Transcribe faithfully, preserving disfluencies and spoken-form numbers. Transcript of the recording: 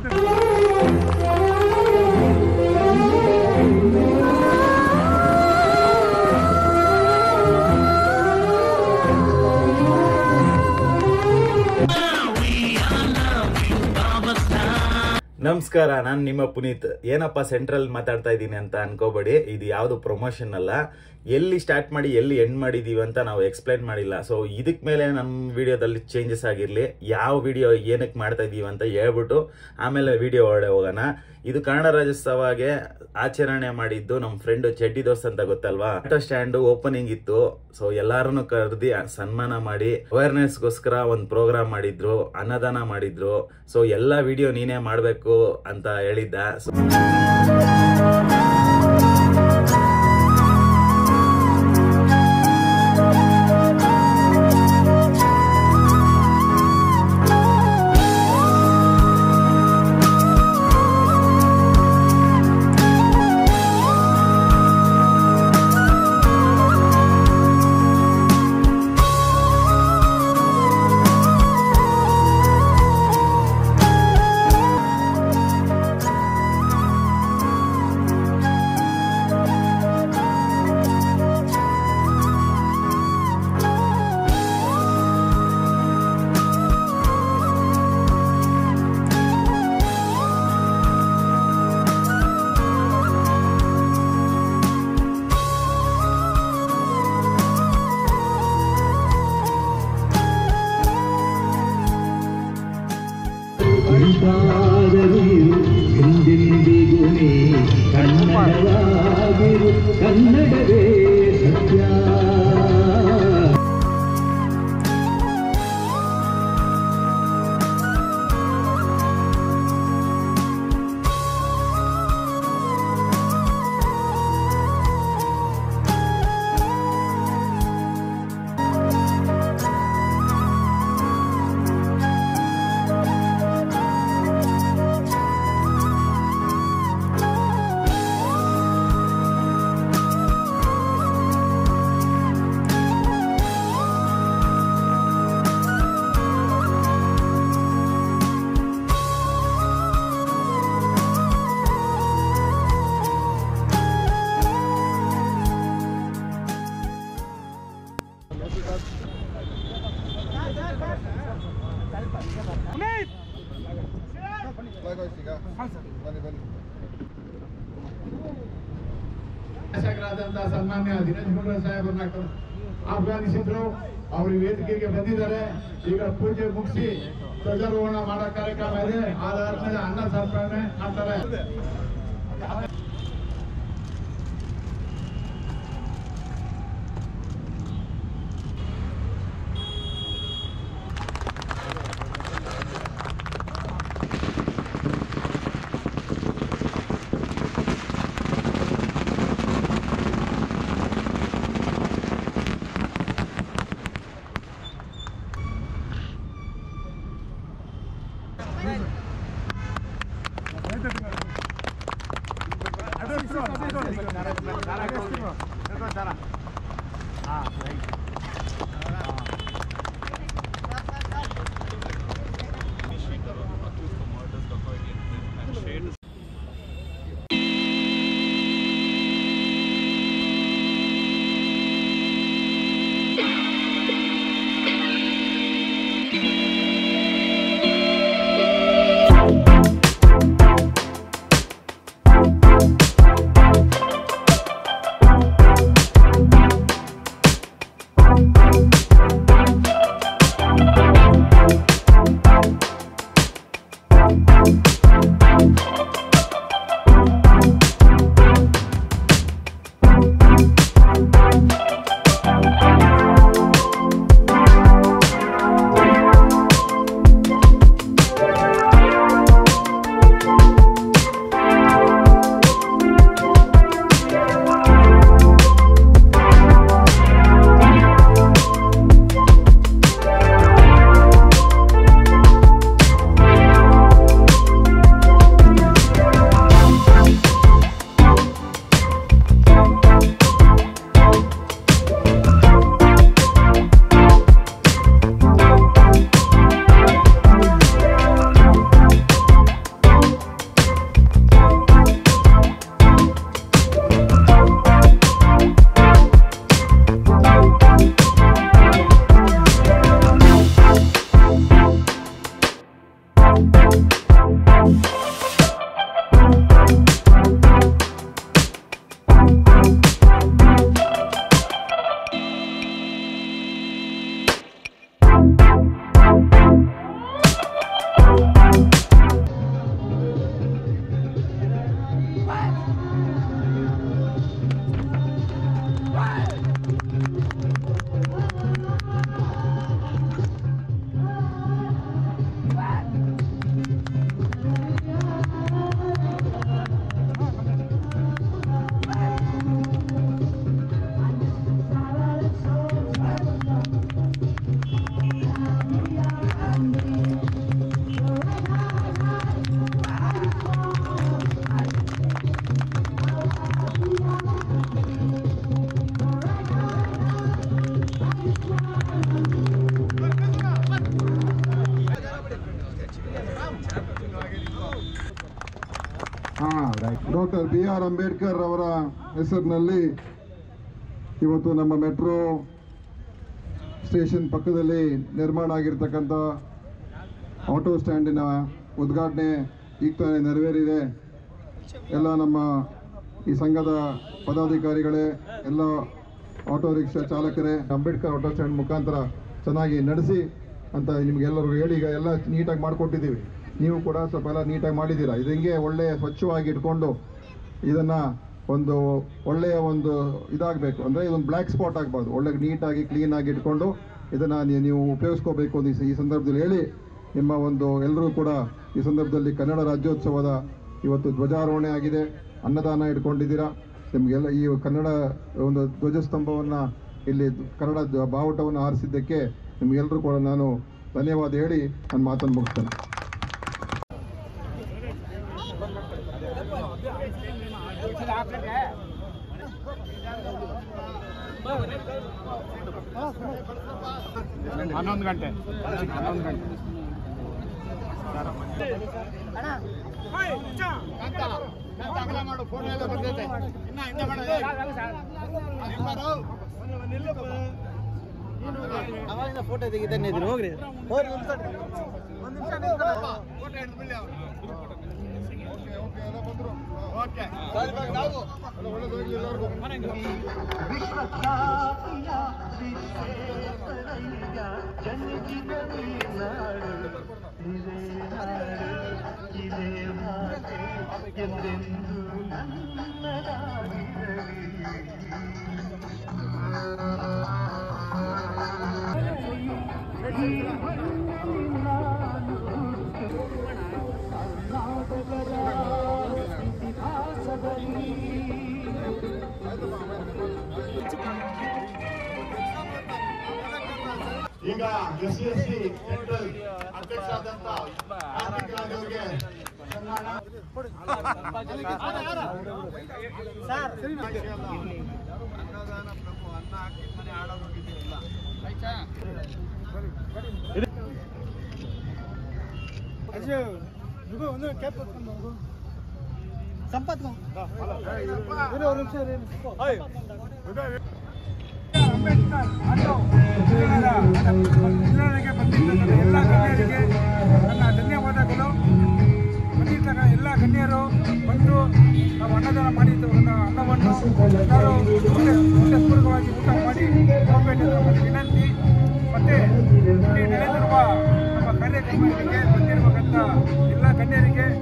ನಮಸ್ಕಾರ, ನಾನು ನಿಮ್ಮ ಪುನೀತ್. ಏನಪ್ಪ ಸೆಂಟ್ರಲ್ ಮಾತಾಡ್ತಾ ಇದ್ದೀನಿ ಅಂತ ಅನ್ಕೋಬೇಡಿ, ಇದು ಯಾವುದು ಪ್ರಮೋಷನ್ ಅಲ್ಲ. ಎಲ್ಲಿ ಸ್ಟಾರ್ಟ್ ಮಾಡಿ ಎಲ್ಲಿ ಎಂಡ್ ಮಾಡಿದೀವಿ ಅಂತ ನಾವು ಎಕ್ಸ್ಪ್ಲೈನ್ ಮಾಡಿಲ್ಲ. ಸೊ ಇದಕ್ ಮೇಲೆ ನಮ್ಮ ವಿಡಿಯೋದಲ್ಲಿ ಚೇಂಜಸ್ ಆಗಿರ್ಲಿ, ಯಾವ ವಿಡಿಯೋ ಏನಕ್ಕೆ ಮಾಡ್ತಾ ಇದೀವಿ ಅಂತ ಹೇಳ್ಬಿಟ್ಟು ಆಮೇಲೆ ವಿಡಿಯೋ ಹೊರಡೆ ಹೋಗೋಣ. ಇದು ಕನ್ನಡ ರಾಜ್ಯೋತ್ಸವಗೆ ಆಚರಣೆ ಮಾಡಿದ್ದು ನಮ್ಮ ಫ್ರೆಂಡ್ ಚಡ್ಡಿ ದೋಸ್ತ್ ಅಂತ ಗೊತ್ತಲ್ವಾ. ಆಟೋ ಸ್ಟ್ಯಾಂಡ್ ಓಪನಿಂಗ್ ಇತ್ತು. ಸೊ ಎಲ್ಲಾರನ್ನು ಕರೆದಿ ಸನ್ಮಾನ ಮಾಡಿ ಅವೇರ್ನೆಸ್ಗೋಸ್ಕರ ಒಂದು ಪ್ರೋಗ್ರಾಮ್ ಮಾಡಿದ್ರು, ಅನ್ನದಾನ ಮಾಡಿದ್ರು. ಸೊ ಎಲ್ಲಾ ವಿಡಿಯೋ ನೀನೇ ಮಾಡ್ಬೇಕು ಅಂತ ಹೇಳಿದ್ದ. ಕನ್ನಡವೇ ಸತ್ಯ. ಶಾಸಕರಾದಂತಹ ಸನ್ಮಾನ್ಯ ದಿನೇಶ್ ಗುಂಡೂರಾವ್ ಸಾಹೇಬರನ್ನ ಆಹ್ವಾನಿಸಿದ್ರು. ಅವರು ವೇದಿಕೆಗೆ ಬಂದಿದ್ದಾರೆ. ಈಗ ಪೂಜೆ ಮುಗಿಸಿ ಧ್ವಜಾರೋಹಣ ಮಾಡೋ ಕಾರ್ಯಕ್ರಮ ಇದೆ. ಅದಾದ್ಮೇಲೆ ಅನ್ನ ಸಮರ್ಪಣೆ ಮಾಡ್ತಾರೆ. ಡಾಕ್ಟರ್ ಬಿ ಆರ್ ಅಂಬೇಡ್ಕರ್ ಅವರ ಹೆಸರಿನಲ್ಲಿ ಇವತ್ತು ನಮ್ಮ ಮೆಟ್ರೋ ಸ್ಟೇಷನ್ ಪಕ್ಕದಲ್ಲಿ ನಿರ್ಮಾಣ ಆಗಿರ್ತಕ್ಕಂಥ ಆಟೋ ಸ್ಟ್ಯಾಂಡಿನ ಉದ್ಘಾಟನೆ ಈಗ ತಾನೇ ನೆರವೇರಿದೆ. ಎಲ್ಲ ನಮ್ಮ ಈ ಸಂಘದ ಪದಾಧಿಕಾರಿಗಳೇ, ಎಲ್ಲ ಆಟೋ ರಿಕ್ಷಾ ಚಾಲಕರೇ ಅಂಬೇಡ್ಕರ್ ಆಟೋ ಸ್ಟ್ಯಾಂಡ್ ಮುಖಾಂತರ ಚೆನ್ನಾಗಿ ನಡೆಸಿ ಅಂತ ನಿಮಗೆಲ್ಲರಿಗೂ ಹೇಳಿ ಈಗ ಎಲ್ಲ ನೀಟಾಗಿ ಮಾಡಿಕೊಟ್ಟಿದ್ದೀವಿ. ನೀವು ಕೂಡ ಸ್ವಲ್ಪ ಎಲ್ಲ ನೀಟಾಗಿ ಮಾಡಿದ್ದೀರಾ. ಇದು ಹಿಂಗೆ ಒಳ್ಳೆಯ ಸ್ವಚ್ಛವಾಗಿ ಇಟ್ಕೊಂಡು ಇದನ್ನು ಒಂದು ಒಳ್ಳೆಯ ಒಂದು ಇದಾಗಬೇಕು, ಅಂದರೆ ಇದೊಂದು ಬ್ಲ್ಯಾಕ್ ಸ್ಪಾಟ್ ಆಗಬಾರ್ದು, ಒಳ್ಳೆ ನೀಟಾಗಿ ಕ್ಲೀನಾಗಿ ಇಟ್ಕೊಂಡು ಇದನ್ನು ನೀವು ಉಪಯೋಗಿಸ್ಕೋಬೇಕು ಅಂತ ಈ ಸಂದರ್ಭದಲ್ಲಿ ಹೇಳಿ, ನಿಮ್ಮ ಒಂದು ಎಲ್ಲರೂ ಕೂಡ ಈ ಸಂದರ್ಭದಲ್ಲಿ ಕನ್ನಡ ರಾಜ್ಯೋತ್ಸವದ ಇವತ್ತು ಧ್ವಜಾರೋಹಣೆ ಆಗಿದೆ, ಅನ್ನದಾನ ಇಟ್ಕೊಂಡಿದ್ದೀರಾ. ನಿಮಗೆಲ್ಲ ಈ ಕನ್ನಡ ಒಂದು ಧ್ವಜಸ್ತಂಭವನ್ನು ಇಲ್ಲಿ ಕನ್ನಡ ಬಾವುಟವನ್ನು ಆರಿಸಿದ್ದಕ್ಕೆ ನಿಮಗೆಲ್ಲರೂ ಕೂಡ ನಾನು ಧನ್ಯವಾದ ಹೇಳಿ ನನ್ನ ಮಾತನ್ನು ಮುಗಿಸ್ತೇನೆ. ಹನ್ನೊಂದು ಗಂಟೆ ಹನ್ನೊಂದು ಗಂಟೆ ಮಾಡು. ಫೋನ್ ಎಲ್ಲ ಬರ್ತೈತೆ. ಇನ್ನ ಹಿಂದೆ ಅವಾಗಿನ ಫೋಟೋ ತೆಗಿತಾನೆ ಇದ್ರು. ಹೋಗ್ರಿ ಹೋಗ್ರಿ ಒಂದು ನಿಮಿಷ ಫೋಟೋ ಹಿಡಿದ್ಬಿಡಿ ಅವರು. ಓಕೆ ಒಳ್ಳೆದಾಗಲಿ ಎಲ್ಲರಿಗೂ. ಈಗ S C S C central ಅಧ್ಯಕ್ಷ ಆದಂತ ಅವರಿಗೆ ಸನ್ಮಾನ. ಅನ್ನದಾನ ಪ್ರಭು ಅನ್ನ ಹಾಕಿ ಮನೆ ಆಡೋಗಿದ್ದೀರಲ್ಲ ಒಂದು ಕ್ಯಾಪ್ ಸಂಪತ್ ಅಂಬೇಡ್ಕರ್ ಆಟೋ ನಿಲ್ದಾಣಕ್ಕೆ ಬಂದಿದ್ದ ಎಲ್ಲ ಗಣ್ಯರಿಗೆ ನನ್ನ ಧನ್ಯವಾದಗಳು. ಬಂದಿದ್ದಾಗ ಎಲ್ಲ ಗಣ್ಯರು ಬಂದು ನಾವು ಅನ್ನದಾನ ಮಾಡಿದ್ದು ಅನ್ನವನ್ನು ಎಲ್ಲರೂ ಪೂರ್ವಕವಾಗಿ ಊಟ ಮಾಡಿ ಹೋಗಬೇಕೆಂದು ವಿನಂತಿ. ಮತ್ತು ಇಲ್ಲಿ ನಡೆದಿರುವ ನಮ್ಮ ಕಾರ್ಯಕ್ರಮಗಳಿಗೆ ಬಂದಿರುವಂಥ ಎಲ್ಲ ಗಣ್ಯರಿಗೆ